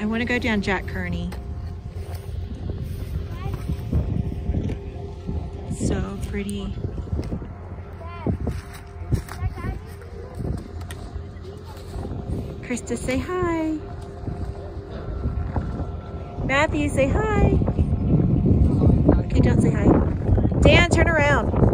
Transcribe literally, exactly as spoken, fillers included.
I want to go down Jack Kearney. So pretty. Krista, say hi. Matthew, say hi. Okay, don't say hi. Dan, turn around.